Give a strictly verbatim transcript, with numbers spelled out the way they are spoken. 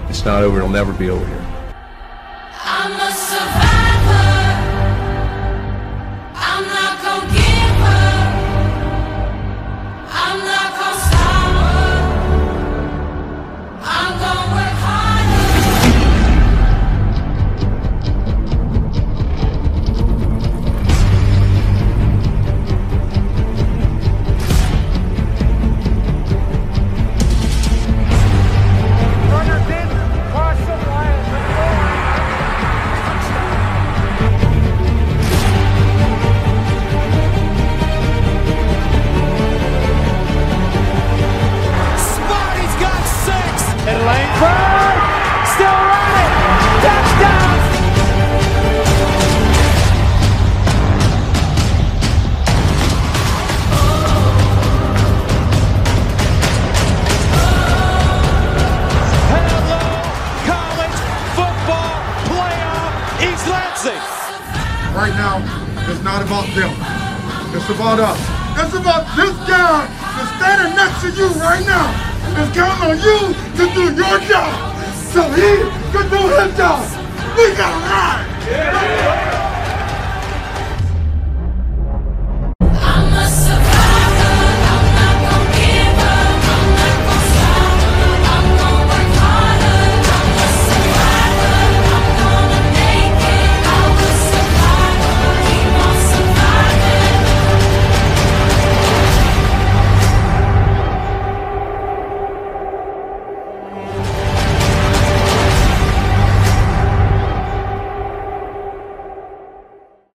It's not over. It'll never be over here. I'm a survivor. I'm not gonna give up. I'm not gonna stop. I'm gonna work harder. Runner did cross the line. Spartans got six. And Langford still running. Touchdown. Hello, college football playoff East Lansing. Right now, it's not about them. It's about us. It's about this guy that's standing next to you right now. It's counting on you to do your job so he can do his job. We gotta ride.